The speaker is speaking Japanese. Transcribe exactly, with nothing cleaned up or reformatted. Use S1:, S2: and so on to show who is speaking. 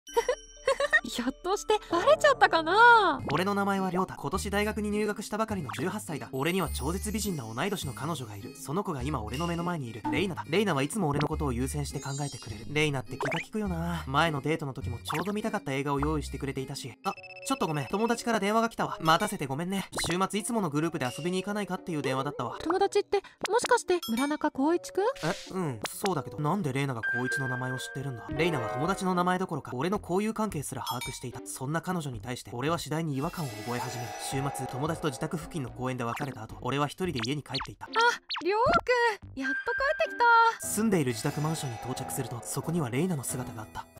S1: ひょっとしてバレちゃったかな。
S2: 俺の名前は亮太。今年大学に入学したばかりのじゅうはっさいだ。俺には超絶美人な同い年の彼女がいる。その子が今俺の目の前にいる。レイナだ。レイナはいつも俺のことを優先して考えてくれる。レイナって気が利くよな。前のデートの時もちょうど見たかった映画を用意してくれていたし。あ、ちょっとごめん。友達から電話が来たわ。待たせてごめんね。週末いつものグループで遊びに行かないかっていう電話だったわ。
S1: 友達ってもしかして村中光一くん？
S2: え、うん、そうだけど、なんでレイナが光一の名前を知ってるんだ？レイナは友達の名前どころか俺の交友関係すら把握していた。そんな彼女に対して俺は次第に違和感を覚え始める。週末友達と自宅付近の公園で別れた後、俺は一人で家に帰っていた。
S1: あ、りょうくん、やっと帰ってきた。
S2: 住んでいる自宅マンションに到着すると、そこにはレイナの姿があった。